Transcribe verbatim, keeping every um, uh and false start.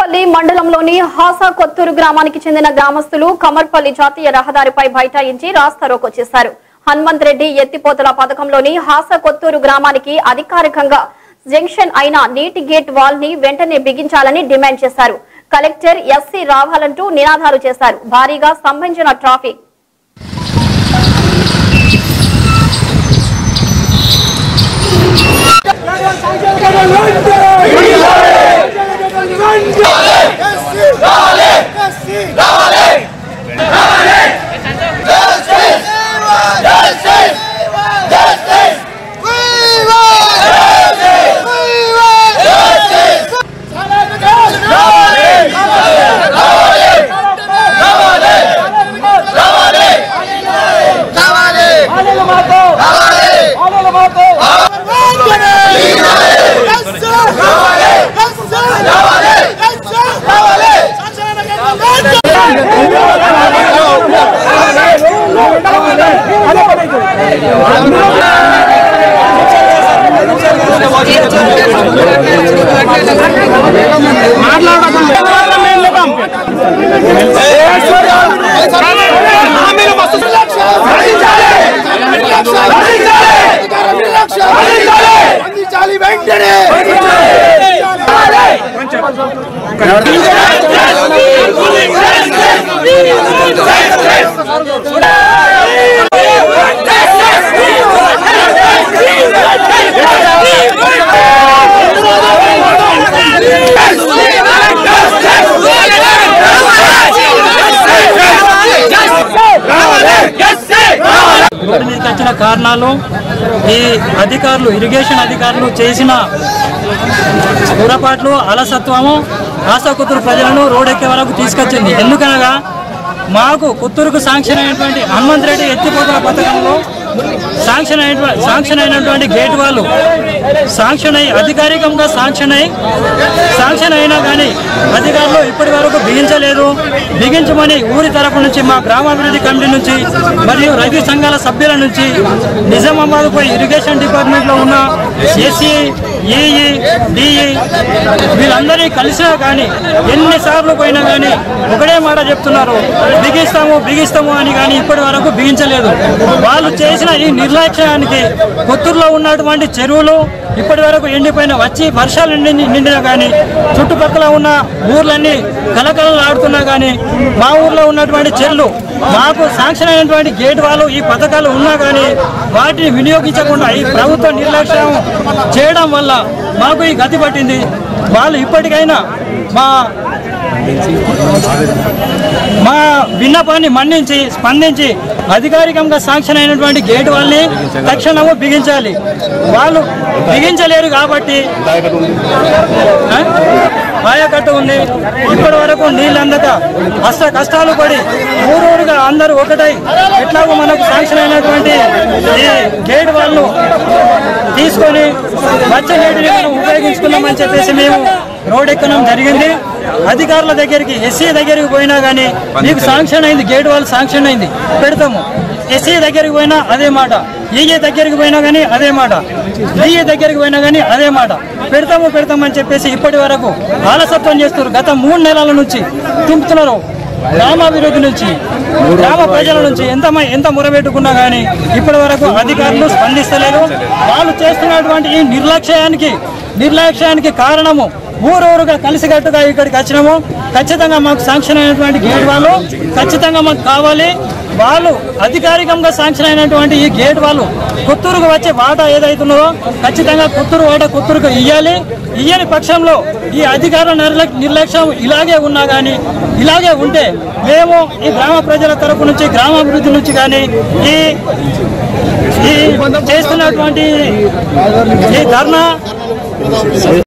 కమర్పల్లి మండలంలోని హాసా కొత్తూరు గ్రామానికి చెందిన గ్రామస్తులు కమర్పల్లి జాతీయ రహదారిపై బైఠాయించి రాస్తారోకో చేశారు. హనుమంత్ రెడ్డి ఎత్తిపోతల పథకంలోని హాసా కొత్తూరు గ్రామానికి అధికారికంగా జంక్షన్ అయిన నీటి గేట్ వాల్ ని వెంటనే బిగించాలని డిమాండ్ చేశారు. కలెక్టర్ ఎస్సీ రావాలంటూ నినాదాలు చేశారు. భారీగా స్తంభించిన ట్రాఫిక్. రోడ్డు మీదకి వచ్చిన కారణాలు ఈ అధికారులు ఇరిగేషన్ అధికారులు చేసిన పొరపాట్లు అలసత్వము హాసా కొత్తూరు ప్రజలను రోడ్ ఎక్కే వరకు తీసుకొచ్చింది. ఎందుకనగా మాకు కొత్తూరుకు శాంక్షన్ అయినటువంటి హనుమంత్ రెడ్డి ఎత్తిపోతల పథకంలో శాంక్షన్ అయిన శాంక్షన్ అయినటువంటి గేట్ వాళ్ళు శాంక్షన్ అయి అధికారికంగా శాంక్షన్ అయి శాంక్షన్ అయినా కానీ అధికారులు ఇప్పటి వరకు బిగించలేదు. బిగించమని ఊరి తరపు నుంచి మా గ్రామాభివృద్ధి కమిటీ నుంచి మరియు రైతు సంఘాల సభ్యుల నుంచి నిజామాబాద్ పోయి ఇరిగేషన్ డిపార్ట్మెంట్లో ఉన్న ఎస్సీ ఈఈ డిఈ వీళ్ళందరినీ కలిసినా కానీ ఎన్నిసార్లు పోయినా కానీ ఒకటే మాట చెప్తున్నారు, బిగిస్తాము బిగిస్తాము అని. కానీ ఇప్పటి వరకు బిగించలేదు. వాళ్ళు చేసిన ఈ నిర్లక్ష్యానికి కొత్తూరులో ఉన్నటువంటి చెరువులు ఇప్పటి వరకు ఎండిపోయిన వచ్చి వర్షాలు నిండి నిండినా కానీ చుట్టుపక్కల ఉన్న ఊర్లన్నీ కలకలలు ఆడుతున్నా కానీ మా ఊర్లో ఉన్నటువంటి చెర్లు మాకు శాంక్షన్ అయినటువంటి గేట్ వాళ్ళు ఈ పథకాలు ఉన్నా కానీ వాటిని వినియోగించకుండా ఈ ప్రభుత్వ నిర్లక్ష్యం చేయడం వల్ల మాకు ఈ గతి పట్టింది. వాళ్ళు ఇప్పటికైనా మా మా విన్నపాన్ని మన్నించి స్పందించి అధికారికంగా శాంక్షన్ అయినటువంటి గేట్ వాళ్ళని తక్షణము బిగించాలి. వాళ్ళు బిగించలేరు కాబట్టి ఆయకట్టు ఉంది. ఇప్పటి వరకు నీళ్ళు అందక అష్ట కష్టాలు పడి ఊరూరుగా అందరూ ఒకటై ఎట్లాగో మనకు శాంక్షన్ అయినటువంటి ఈ గేట్ వాళ్ళు తీసుకొని వచ్చే నీటిని మనం ఉపయోగించుకున్నామని చెప్పేసి మేము రోడ్ ఎక్కడం జరిగింది. అధికారుల దగ్గరికి ఎస్సీ దగ్గరికి పోయినా కానీ మీకు శాంక్షన్ అయింది గేట్ వాళ్ళు శాంక్షన్ అయింది పెడతాము. ఎస్సీ దగ్గరికి పోయినా అదే మాట, ఈఏ దగ్గరికి పోయినా కానీ అదే మాట, డిఏ దగ్గరికి పోయినా కానీ అదే మాట, పెడతాము పెడతామని చెప్పేసి ఇప్పటి వరకు ఆలసత్వం చేస్తున్నారు. గత మూడు నెలల నుంచి తుంపుతున్నారు. గ్రామాభివృద్ధి నుంచి గ్రామ ప్రజల నుంచి ఎంత ఎంత మొరబెట్టుకున్నా కానీ ఇప్పటి వరకు అధికారులు స్పందిస్తలేరు. వాళ్ళు చేస్తున్నటువంటి ఈ నిర్లక్ష్యానికి నిర్లక్ష్యానికి కారణము ఊరూరుగా కలిసికట్టుగా ఇక్కడికి వచ్చినాము. ఖచ్చితంగా మాకు శాంక్షన్ అయినటువంటి గేట్ వాళ్ళు ఖచ్చితంగా మాకు కావాలి. వాళ్ళు అధికారికంగా శాంక్షన్ అయినటువంటి ఈ గేట్ వాళ్ళు కొత్తూరుకు వచ్చే వాటా ఏదైతున్నదో ఖచ్చితంగా కొత్తూరు వాటా కొత్తూరుకు ఇయ్యాలి. ఇయ్యని పక్షంలో ఈ అధికారుల నిర్లక్ష్యం ఇలాగే ఉన్నా కానీ ఇలాగే ఉంటే మేము ఈ గ్రామ ప్రజల తరపు నుంచి గ్రామాభివృద్ధి నుంచి కానీ ఈ ఈ చేస్తున్నటువంటి ఈ ధర్నా